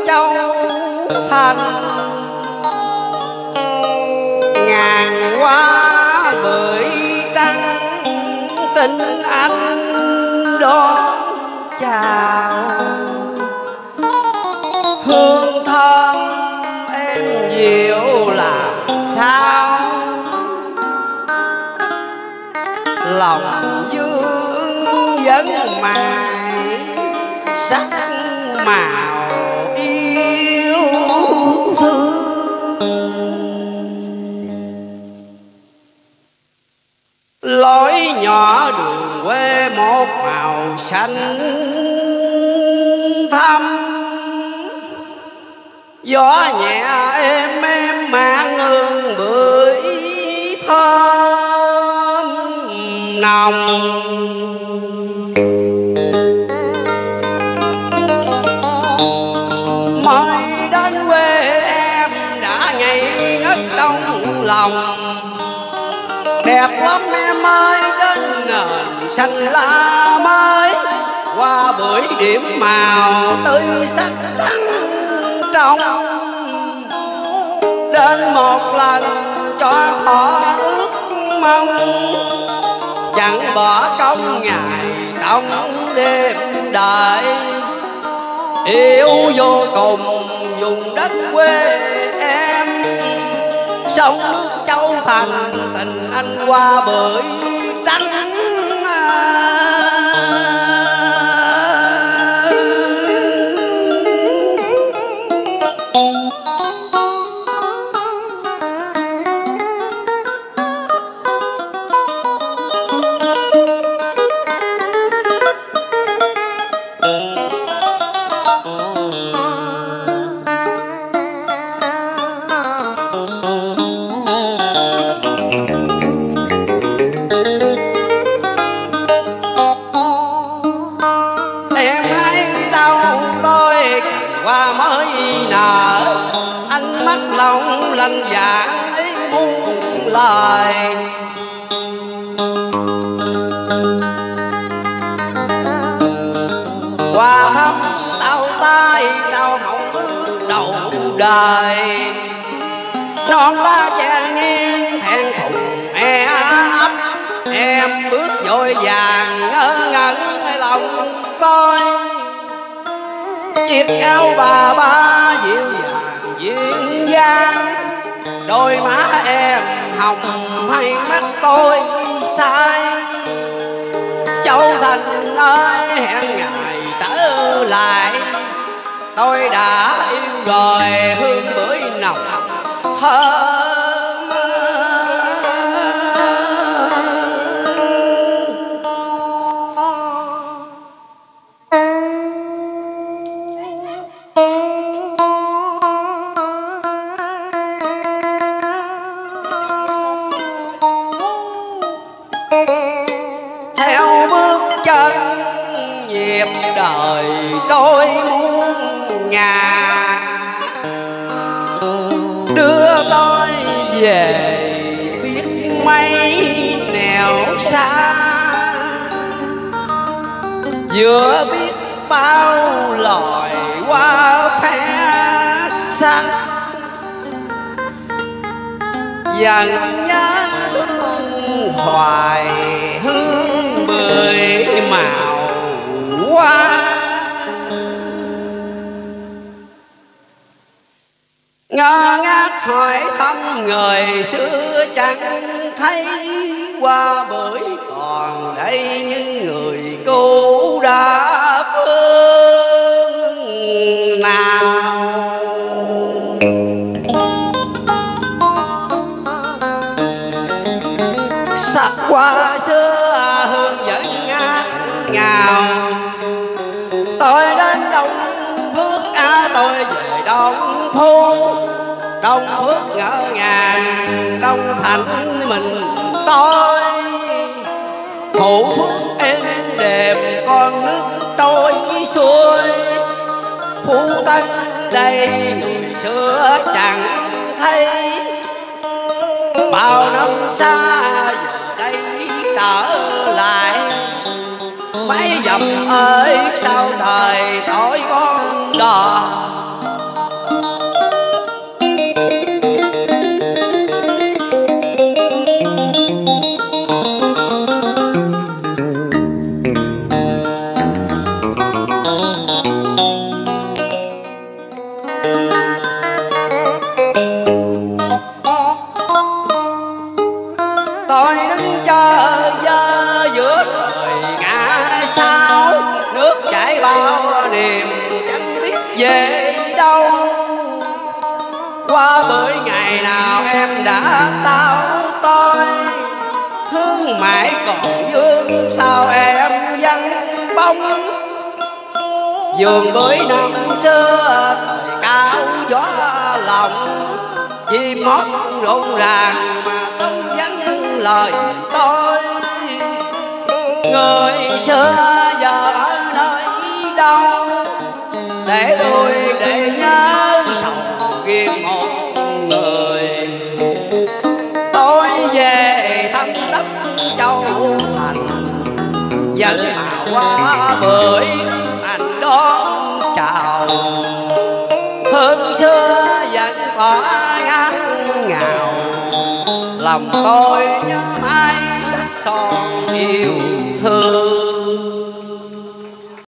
Châu Thành ngàn hoa bưởi trắng tình anh đón chào. Hương thơm em dịu làm sao lòng dương vẫn mài sắc màu yêu thương. Lối nhỏ đường quê một màu xanh thắm, gió nhẹ êm mang hương bưởi thơm nồng. Mới đến quê em đã ngây ngất trong lòng, đẹp lắm em ơi trên nền xanh lá mới. Hoa bưởi điểm màu tươi sắc trắng trong, đến một lần cho thọ ước mong. Chẳng bỏ công ngày công đêm đợi, yêu vô cùng vùng đất quê em. Sông nước Châu Thành tình anh hoa bưởi trắng. Lòng lanh dạ ấy muôn lời, qua thăm tao tay trao mộng ước đầu đời. Non lá che nghiêng thẹn thùng e ấp, em bước vội vàng ngỡ ngẩn lòng tôi. Chiếc áo bà ba dịu dàng duyên dáng, đôi má em hồng hay mắt tôi sai. Châu Thành ơi hẹn ngày trở lại, tôi đã yêu rồi hương bưởi nồng thơm. Theo bước chân nhịp đời trôi muôn ngả, đưa tôi về biết mấy nẻo xa. Vừa biết bao loài hoa khoe sắc, dần nhớ thương hoài hương bưởi màu hoa. Ngơ ngác hỏi thăm người xưa chẳng thấy, hoa bưởi còn đây như người cũ đã phương nào. Sắc hoa xưa hương vẫn ngát ngào, tôi đến Đông Phước tôi về Đông Phú. Đông Phước ngỡ ngàng Đông Thành mình tôi, Thủ Phước êm đềm con nước trôi xuôi. Phú Tân đây người xưa chẳng thấy, bao năm xa giờ đây trở lại. Mấy dặm ơi sao thời tội con đò, đâu, qua bởi ngày nào em đã tao tôi, thương mãi còn vương sao em vắng bóng. Vườn bưởi năm xưa thời cao gió lòng, chim hót rộn ràng mà không vắng lời tôi. Người xưa giờ ở nơi đâu, để tôi để nhớ sầu riêng một người. Tôi về thăm đất Châu Thành, dẫn màu hoa bưởi anh đón chào. Hương xưa vẫn còn ngát ngào, lòng tôi nhớ mãi sắc son yêu thương.